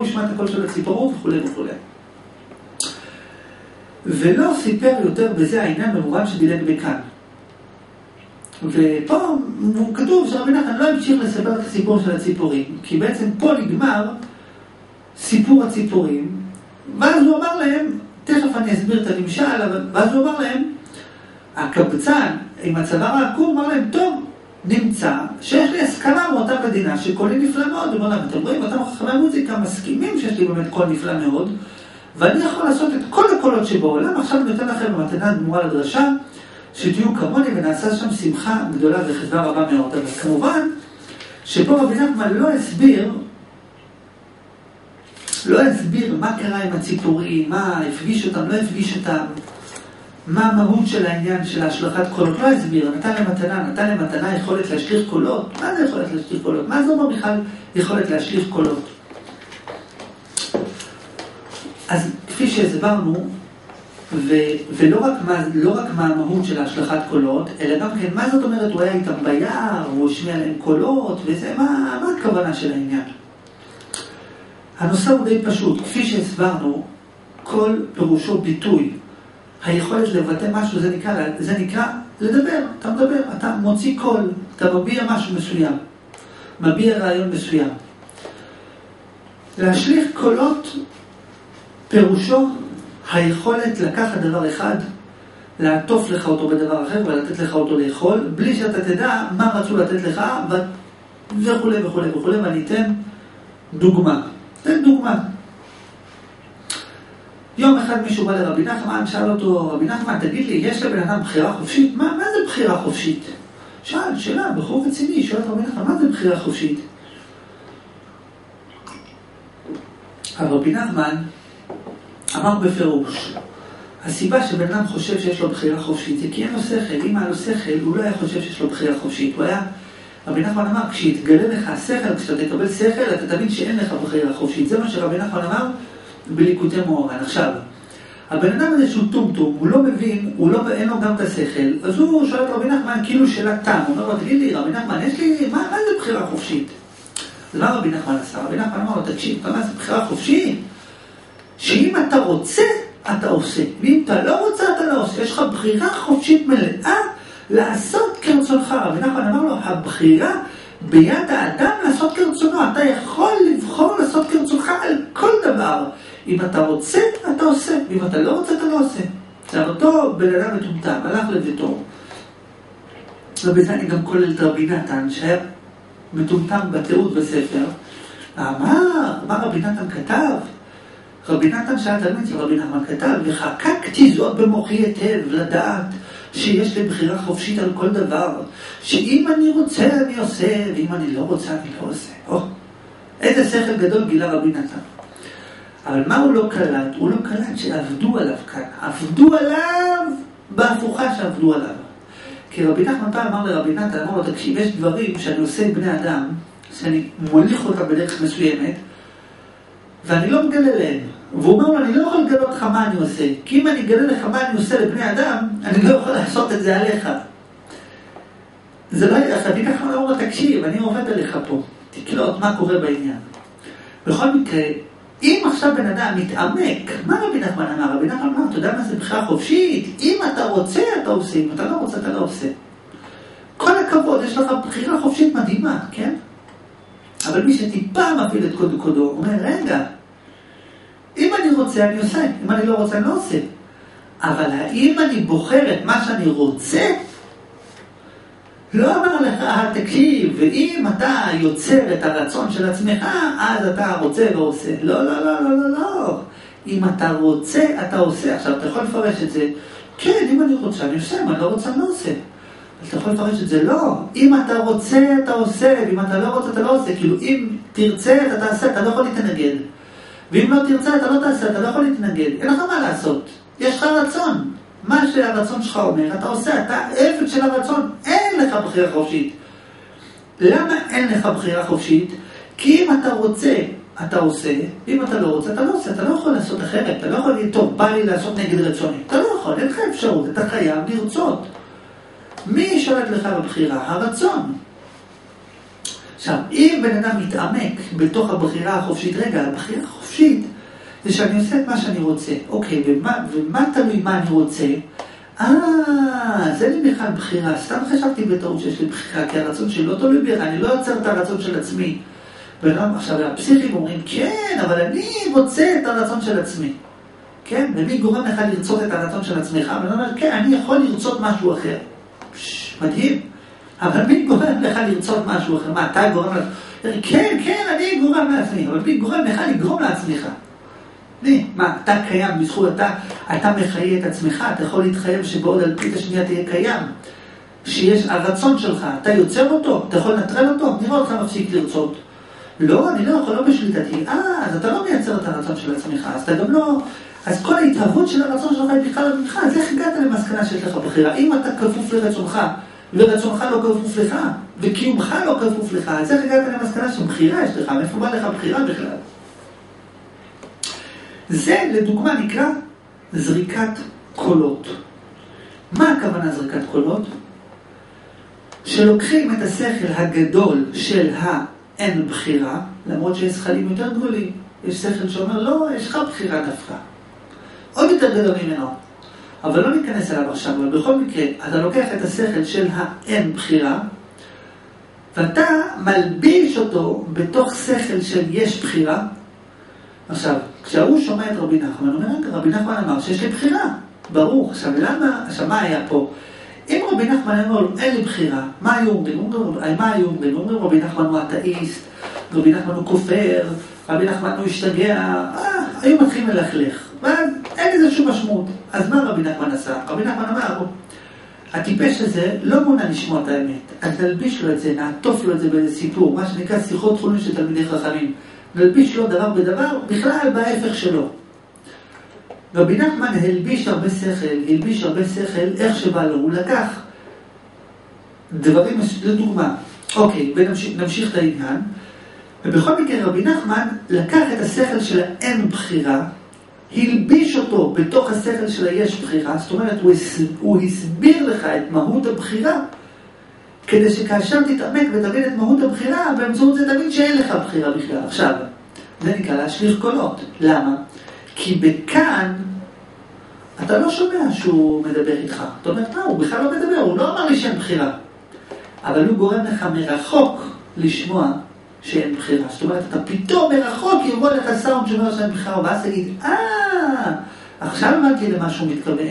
ישמע את הקול של הציפורות וכו' וכו'. ולא סיפר יותר בזה העניין במובן שדילג בכאן. ופה הוא כתוב שרבי נחמן לא המשיך לספר את הסיפור של הציפורים, כי בעצם פה נגמר סיפור הציפורים, ואז הוא אמר להם, תכף אני אסביר את הנמשל, ואז הוא אמר להם, הקבצן עם הצוואר העקום אמר להם, טוב, נמצא שיש לי הסכמה מאותה מדינה שקולי נפלא מאוד, אתם רואים, אותם חכמי המוזיקה מסכימים שיש לי באמת קול נפלא מאוד, ואני יכול לעשות את כל הקולות שבעולם. עכשיו אני נותן לכם במתנה גמורה לדרשה, שתהיו כמוני ונעשה שם שמחה גדולה וחדווה רבה מאוד. אבל כמובן שפה רבי נחמן לא הסביר מה קרה עם הציפורים, מה הפגיש אותם, לא הפגיש אותם, מה המהות של העניין של השלכת קולות, לא הסביר. נתן למתנה יכולת להשליך קולות. מה זה יכולת להשליך קולות? מה זה אומר בכלל יכולת להשליך קולות? אז כפי שהסברנו, ולא רק מה המהות של השלכת קולות, אלא גם כן מה זאת אומרת, הוא היה איתם ביער, הוא השמיע להם קולות, וזה, מה הכוונה של העניין? הנושא הוא די פשוט, כפי שהסברנו, כל פירושו ביטוי. היכולת לבטא משהו, זה נקרא לדבר, אתה מדבר, אתה מוציא קול, אתה מביע משהו מסוים, מביע רעיון מסוים. להשליך קולות פירושו היכולת לקחת דבר אחד, לעטוף לך אותו בדבר אחר ולתת לך אותו לאכול, בלי שאתה תדע מה רצו לתת לך וכו' וכו' וכו'. ואני אתן דוגמה. יום אחד מישהו בא לרבי נחמן, שאל אותו, רבי נחמן, תגיד לי, יש לבן אדם בחירה חופשית? מה זה בחירה חופשית? שאלה, בחור רציני, שואל רבי נחמן, מה זה בחירה חופשית? רבי נחמן אמר בפירוש, הסיבה שבן אדם חושב שיש לו בחירה חופשית זה כי אין לו שכל. אם היה לו שכל, הוא לא היה חושב שיש לו בחירה חופשית. רבי נחמן אמר, כשיתגלה לך השכל, כשאתה תקבל שכל, אתה תבין שאין לך בחירה חופשית. זה מה שרבי נחמן אמר בליקוטי מוהר"ן. עכשיו, הבן אדם הזה שהוא טומטום, הוא לא מבין, אין לו גם את השכל, אז הוא שואל את רבי נחמן כאילו שאלה תם. הוא אומר לו, תגיד לי, רבי נחמן, מה זה בחירה חופשית? אז מה רבי נחמן עשה? רבי נחמן אמר לו, תקשיב, מה זה בחירה חופשית? שאם אתה רוצה, אתה עושה. ואם אתה לא רוצה, אתה לא עושה. יש לך בחירה חופשית מלאה לעשות כרצונך. רבי נחמן אמר לו, הבחירה ביד האדם לעשות כרצונו. אתה יכול לבחור לעשות כרצונך על כל דבר. אם אתה רוצה, אתה עושה. ואם אתה לא רוצה, אתה לא עושה. עכשיו אותו בן אדם מטומטם, הלך לביתו. ובזה אני גם כולל את רבי נתן, שהיה מטומטם בתיעוד בספר. מה רבי נתן כתב? רבי נתן שאל תלמיד של רבי נחמן כתב, וחקקתי זאת במוחי היטב לדעת שיש לי בחירה חופשית על כל דבר, שאם אני רוצה אני עושה, ואם אני לא רוצה אני לא עושה. איזה שכל גדול גילה רבי נתן. אבל מה הוא לא קלט? הוא לא קלט שעבדו עליו כאן. עבדו עליו בהפוכה שעבדו עליו. כי רבי נחמן פעם אמר לרבי נתן, אמר לו, תקשיב, יש דברים שאני עושה עם בני אדם, שאני מוליך אותם בדרך מסוימת, ואני לא מגלה להם. והוא אומר לו, אני לא יכול לגלות לך מה אני עושה. כי אם אני אגלה לך מה אני עושה לבני אדם, אני לא יכול לעשות את זה עליך. זה לא יהיה, רבי נחמן אמר לו, תקשיב, אני עובד עליך פה. תקלוט מה קורה בעניין. בכל מקרה, אם עכשיו בן אדם מתעמק, מה רבי נחמן אמר? רבי נחמן אמר, אתה יודע מה זה בחירה חופשית? אם אתה רוצה, אתה עושה. אם אתה לא רוצה, אתה לא עושה. כל הכבוד, יש לך בחירה חופשית מדהימה, כן? אבל מי שטיפה מפעיל את קודו קודו, אומר, רגע, אם אני רוצה, אני עושה. אם אני לא רוצה, אני לא עושה. אבל האם אני בוחר את מה שאני רוצה? לא אמר לך, תקשיב, ואם אתה יוצר את הרצון של עצמך, אז אתה רוצה ועושה. לא, לא, לא, לא, לא, לא. אם אתה רוצה, אתה עושה. עכשיו, אתה יכול לפרש את זה. כן, אם אני רוצה, אני עושה. אם אני לא רוצה, אני לא עושה. אתה יכול לפרש את זה, לא. אם אתה רוצה, אתה עושה, ואם אתה לא רוצה, אתה לא עושה. כאילו, אם תרצה, אתה תעשה, אתה לא יכול להתנגד. ואם לא תרצה, אתה לא תעשה, אתה לא יכול להתנגד. אין לך מה לעשות. יש לך רצון. מה שהרצון שלך אומר, אתה עושה, אתה עבד של הרצון. אין לך בחירה חופשית. למה אין לך בחירה חופשית? כי אם אתה רוצה, אתה עושה, ואם אתה לא רוצה, אתה לא עושה. אתה לא יכול לעשות אחרת. אתה לא יכול להגיד, טוב, בא לי לעשות נגד רצוני. אתה לא יכול, אין לך אפשרות. אתה חייב לרצות. מי שולט לך בבחירה? הרצון. עכשיו, אם בן אדם מתעמק בתוך הבחירה החופשית, רגע, הבחירה החופשית זה שאני עושה את מה שאני רוצה. אוקיי, ומה תלוי מה אני רוצה? זה לי בכלל בחירה. סתם חשבתי בטעות שיש לי בחירה, כי הרצון שלי לא תלוי בי, אני לא יוצר את הרצון של עצמי. עכשיו, הפסיכים אומרים, כן, אבל אני רוצה את הרצון של עצמי. כן? ומי גורם לך לרצות את הרצון של עצמך? ואני אומר, כן, אני יכול לרצות משהו אחר. מדהים. אבל מי גורם לך לרצות משהו אחר? מה, אתה גורם לך? כן, אני גורם לעצמי. אבל מי גורם לך לגרום לעצמך? מה, אתה קיים בזכות, אתה מחיה את עצמך, אתה יכול להתחייב שבעוד אלפית השנייה תהיה קיים. שיש הרצון שלך, אתה יוצר אותו, אתה יכול לנטרל אותו, נראה אותך מפסיק לרצות. לא, אני לא יכול, לא בשליטתי. אז אתה לא מייצר את הרצון של עצמך, אז אתה גם לא... אז כל ההתהוות של הרצון שלך היא בכלל ממך, אז איך הגעת למסקנה שיש לך בחירה? אם אתה כפוף לרצונך, ורצונך לא כפוף לך, וקיומך לא כפוף לך, אז איך הגעת למסקנה שבחירה יש לך? מאיפה בא לך בחירה בכלל? זה לדוגמה נקרא זריקת קולות. מה הכוונה זריקת קולות? שלוקחים את השכל הגדול של האין בחירה, למרות שיש שכלים יותר גדולים. יש שכל שאומר, לא, יש לך בחירה דווקא. עוד יותר גדול ממנו. אבל לא ניכנס אליו עכשיו, אבל בכל מקרה, אתה לוקח את השכל של האין בחירה, ואתה מלביש אותו בתוך שכל של יש בחירה. עכשיו, כשהוא שומע את רבי נחמן, הוא אומר, רבי נחמן אמר שיש לי בחירה. ברור. עכשיו, למה? עכשיו, מה היה פה? אם רבי נחמן אמר, אין לי בחירה, מה היו אומרים? אומרים, רבי נחמן הוא אתאיסט, רבי נחמן הוא כופר, רבי נחמן הוא השתגע, היו מתחילים ללכלך. ואז אין לזה שום משמעות. אז מה רבי נחמן עשה? רבי נחמן אמר, הטיפש הזה לא מונה לשמוע את האמת. אז נלביש לו את זה, נעטוף לו את זה באיזה סיפור, מה שנקרא שיחות חולין של תלמידי חכמים. נלביש לו דבר בדבר, בכלל בהפך שלו. רבי נחמן הלביש הרבה שכל, איך שבא לו. הוא לקח דברים, לדוגמה. אוקיי, ונמשיך את העניין. ובכל מקרה רבי נחמן לקח את השכל של האין בחירה, הלביש אותו בתוך השכל של היש בחירה, זאת אומרת, הוא הסביר לך את מהות הבחירה, כדי שכאשר תתעמק ותבין את מהות הבחירה, באמצעות זה תבין שאין לך בחירה בכלל. עכשיו, זה נקרא להשליך קולות. למה? כי בכאן, אתה לא שומע שהוא מדבר איתך. אתה אומר, הוא בכלל לא מדבר, הוא לא אמר לי שאין בחירה. אבל הוא גורם לך מרחוק לשמוע שאין בחירה. זאת אומרת, אתה פתאום מרחוק יבוא לך סאונד שאומר שאין בחירה, ואז תגיד, עכשיו הבנתי למה שהוא מתכוון.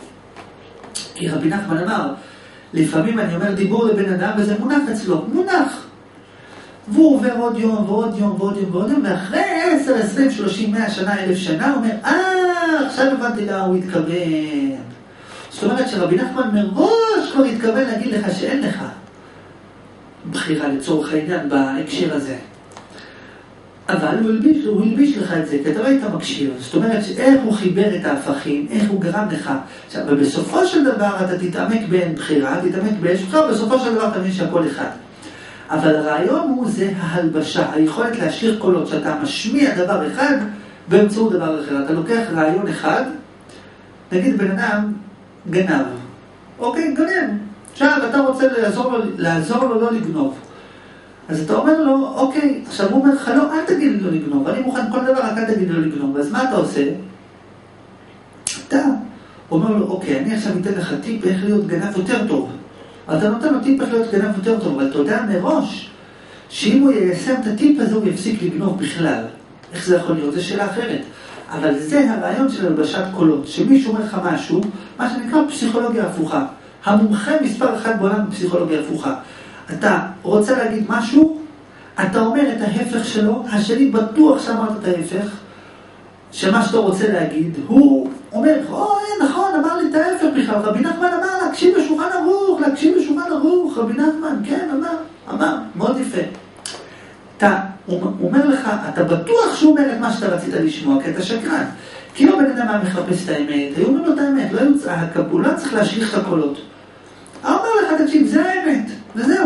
כי רבי נחמן אמר, לפעמים אני אומר דיבור לבן אדם וזה מונח אצלו, מונח. והוא עובר עוד יום ועוד יום ועוד יום ועוד יום, ואחרי 10, 20, 30, 100 שנה, 1000 שנה, הוא אומר, עכשיו הבנתי למה הוא התכוון. זאת אומרת שרבי נחמן מראש כבר התכוון להגיד לך שאין לך בחירה לצורך העניין בהקשר הזה. אבל הוא הלביש לך את זה, כי אתה לא היית מקשיב. זאת אומרת, איך הוא חיבר את ההפכים, איך הוא גרם לך. עכשיו, ובסופו של דבר אתה תתעמק באין בחירה, תתעמק באש בחירה, ובסופו של דבר תבין שהכל אחד. אבל הרעיון הוא זה ההלבשה, היכולת להשאיר קולות, שאתה משמיע דבר אחד באמצעות דבר אחר. אתה לוקח רעיון אחד, נגיד בן אדם גנב. אוקיי, גנב. עכשיו אתה רוצה לעזור לו לא לגנוב. אז אתה אומר לו, אוקיי, עכשיו הוא אומר לך, לא, אל תגיד לי לא לגנוב, אני מוכן כל דבר, רק אל תגיד לי לא לגנוב. אז מה אתה עושה? אתה אומר לו, אוקיי, אני עכשיו אתן לך טיפ איך להיות גנב יותר טוב. אתה נותן לו טיפ איך להיות גנב יותר טוב, אבל אתה יודע מראש שאם הוא יישם את הטיפ הזה הוא יפסיק לגנוב בכלל. איך זה יכול להיות? זו שאלה אחרת. אבל זה הרעיון של הלבשת קולות, שמישהו אומר לך משהו, מה שנקרא פסיכולוגיה הפוכה. המומחה מספר אחד בעולם בפסיכולוגיה הפוכה. אתה רוצה להגיד משהו, אתה אומר את ההפך שלו, השני בטוח שאמרת את ההפך, שמה שאתה רוצה להגיד, הוא אומר, נכון, אמר לי את ההפך בכלל, רבי נחמן אמר, להקשיב בשולחן ערוך, רבי נחמן, כן, אמר, מאוד יפה. הוא אומר לך, אתה בטוח שהוא אומר את מה שאתה רצית לשמוע, כי אתה שקרן. כי לא בן אדם היה מחפש את האמת, היו אומר לו את האמת, הוא לא צריך להשליך את הקולות. הוא אומר לך, תקשיב, זה האמת, וזהו.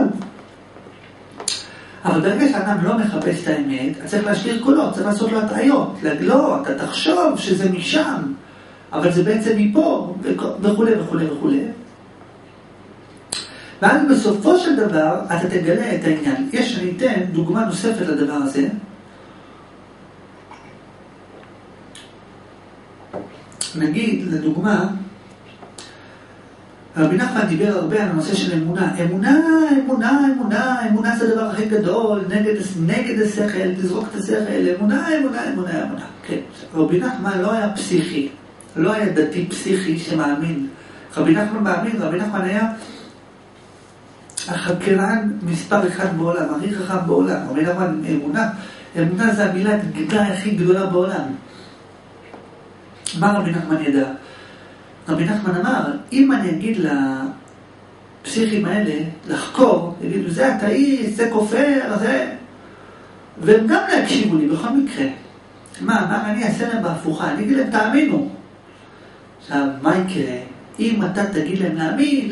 אבל ברגע שאדם לא מחפש את האמת, צריך להשליך קולות, צריך לעשות לו הטעיות. להגיד, לא, אתה תחשוב שזה משם, אבל זה בעצם מפה, וכו'. ואז בסופו של דבר אתה תגלה את העניין. אני אתן דוגמה נוספת לדבר הזה. נגיד, לדוגמה, רבי נחמן דיבר הרבה על הנושא של אמונה. אמונה זה הדבר הכי גדול, נגד השכל, לזרוק את השכל, אמונה. כן, רבי נחמן לא היה פסיכי, לא היה דתי פסיכי שמאמין. רבי נחמן מאמין, רבי נחמן היה החקרן מספר אחד בעולם, הכי חכם בעולם. רבי נחמן אמונה זה המילה הגדולה הכי גדולה בעולם. מה רבי נחמן ידע? רבי נחמן אמר, אם אני אגיד לפסיכים האלה לחקור, יגידו, זה אתאיסט, זה כופר, זה... והם גם לא יקשיבו לי בכל מקרה. מה אני אעשה להם בהפוכה? אני אגיד להם, תאמינו. עכשיו, מה יקרה? אם אתה תגיד להם להאמין,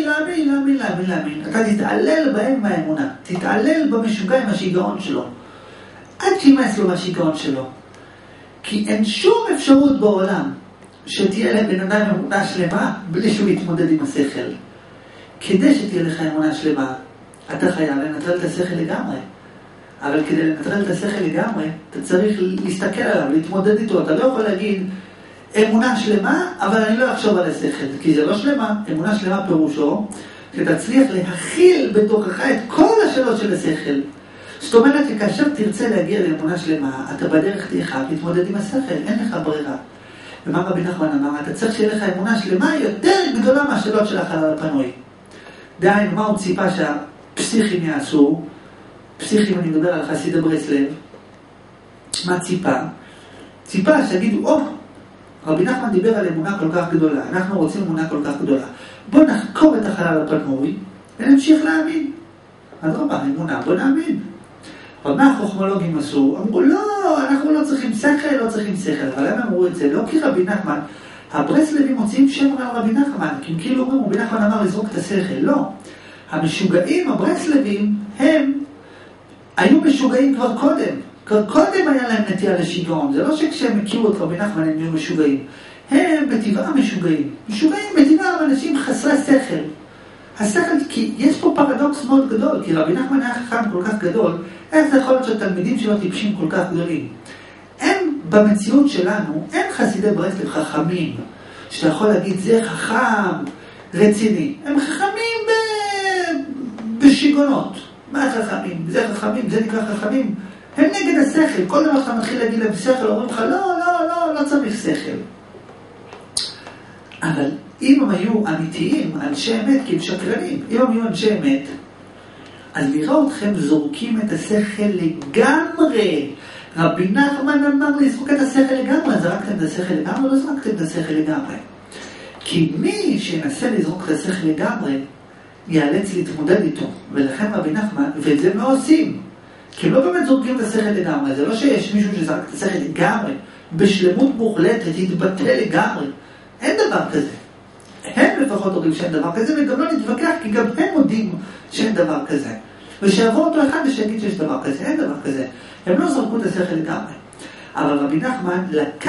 אתה תתעלל בהם מהאמונה. תתעלל במשוגע עם השיגעון שלו. עד שימאס לו מהשיגעון שלו. כי אין שום אפשרות בעולם שתהיה להם בן אדם אמונה שלמה בלי שהוא יתמודד עם השכל. כדי שתהיה לך אמונה שלמה, אתה חייב לנטרל את השכל לגמרי. אבל כדי לנטרל את השכל לגמרי, אתה צריך להסתכל עליו, להתמודד איתו. אתה לא יכול להגיד אמונה שלמה, אבל אני לא אחשוב על השכל, כי זה לא שלמה. אמונה שלמה פירושו שתצליח להכיל בתוכך את כל השאלות של השכל. זאת אומרת שכאשר תרצה להגיע לאמונה שלמה, אתה בדרך תהיה חייב להתמודד עם השכל, אין לך ברירה. ומה רבי נחמן אמר? אתה צריך שיהיה לך אמונה שלמה יותר גדולה מהשאלות של החלל הפנוי. דהיינו, מה הוא ציפה שהפסיכים יעשו? פסיכים, אני מדבר על חסידי ברסלב. מה ציפה? ציפה שיגידו, רבי נחמן דיבר על אמונה כל כך גדולה, אנחנו רוצים אמונה כל כך גדולה. בוא נחקור את החלל הפנוי ונמשיך להאמין. אז רבה, אמונה, בוא נאמין. אבל מה החוכמולוגים עשו? אמרו, לא, אנחנו לא צריכים שכל, אבל הם אמרו את זה, לא כי רבי נחמן, הברסלבים מוציאים שם על רבי נחמן, כי כאילו אומרים, רבי נחמן אמר לזרוק את השכל, לא. המשוגעים, הברסלבים, הם היו משוגעים כבר קודם היה להם נטייה לשיגעון, זה לא שכשהם הכירו את רבי נחמן הם היו משוגעים, הם בטבעם משוגעים בטבעם אנשים חסרי שכל. השכל, כי יש פה פרדוקס מאוד גדול, כי רבי נחמן היה חכם כל כך גדול, איך זה יכול להיות שהתלמידים שלו טיפשים כל כך גדולים? במציאות שלנו, אין חסידי ברסלב חכמים, שאתה יכול להגיד, זה חכם רציני. הם חכמים בשיגונות. מה חכמים? זה חכמים, זה נקרא חכמים. הם נגד השכל. כל דבר שאתה מתחיל להגיד להם שכל, אומרים לך, לא צריך שכל. אבל אם הם היו אמיתיים, אנשי אמת, כי הם שקרנים, אם הם היו אנשי אמת, אז נראה אתכם זורקים את השכל לגמרי. רבי נחמן אמר לזרוק את השכל לגמרי, זרקתם את השכל לגמרי, לא זרקתם את השכל לגמרי. כי מי שינסה לזרוק את השכל לגמרי, ייאלץ להתמודד איתו. ולכן רבי נחמן, ואת זה לא עושים. כי הם לא באמת זורקים את השכל לגמרי. זה לא שיש מישהו שזרק את השכל לגמרי, בשלמות מוחלטת, יתבטא לגמרי. אין דבר כזה. הם לפחות אומרים שאין דבר כזה, וגם לא נתווכח, כי גם הם יודעים שאין דבר כזה. ושיעבור אותו אחד ושיגיד שיש דבר כזה, אין דבר כזה. הם לא זרקו את השכל לגמרי. אבל רבי נחמן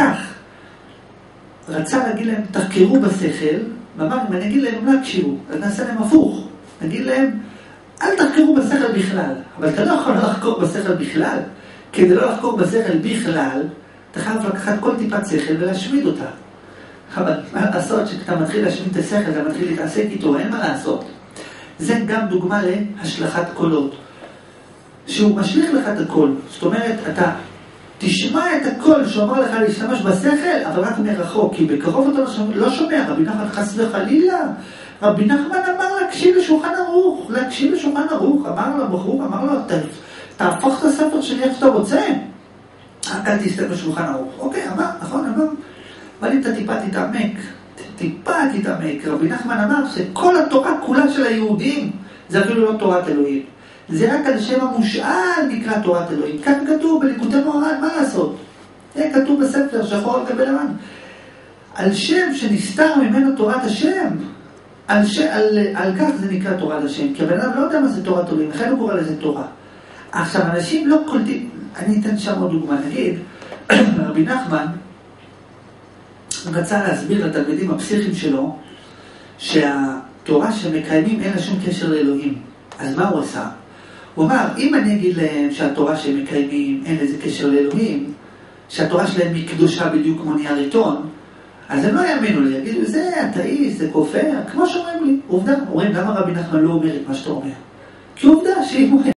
רצה להגיד להם, תחקרו בשכל, ואמר, אם אני אגיד להם, לא הקשיבו, אז נעשה להם הפוך. נגיד להם, אל תחקרו בשכל בכלל. אבל אתה לא יכול לחקור בשכל בכלל. כדי לא לחקור בשכל בכלל, אתה חייב לקחת כל טיפת שכל ולהשמיד אותה. אבל מה לעשות שכשאתה מתחיל להשמיד את השכל, אתה מתחיל להתעסק איתו, אין מה לעשות. זה גם דוגמה להשלכת קולות. שהוא משליך לך את הקול. זאת אומרת, אתה תשמע את הקול שאומר לך להשתמש בשכל, אבל רק מרחוק, כי בקרוב אתה לא שומע. רבי נחמן חס וחלילה. רבי נחמן אמר להקשיב לשולחן ערוך. אמר לו הבחור, תהפוך את הספר שלי איך שאתה רוצה. אל תסתכל בשולחן ערוך. אוקיי, אמר, נכון, אמר. אבל אם אתה טיפה תתעמק, רבי נחמן אמר שכל התורה כולה של היהודים, זה אפילו לא תורת אלוהים. זה רק על שם המושאל נקרא תורת אלוהים. כך כתוב בליקוטי מוהר"ן, מה לעשות? זה כתוב בספר שחור על גבי לבן. על שם שנסתר ממנו תורת השם, על כך זה נקרא תורת השם. כי הבן אדם לא יודע מה זה תורת אלוהים, לכן הוא קורא לזה תורה. עכשיו, אנשים לא קולטים, אני אתן שם עוד דוגמה, נגיד, רבי נחמן, רצה להסביר לתלמידים הפסיכיים שלו תורה שמקיימים אין לה שום קשר לאלוהים. אז מה הוא עשה? הוא אמר, אם אני אגיד להם שהתורה שהם מקיימים אין לזה קשר לאלוהים, שהתורה שלהם היא קדושה בדיוק כמו נייר עיתון, אז הם לא יאמינו לי, יגידו, זה אתאיסט, זה כופר, כמו שאומרים לי. עובדה, אומרים, למה רבי נחמן לא אומר את מה שאתה אומר? כי עובדה שאם הוא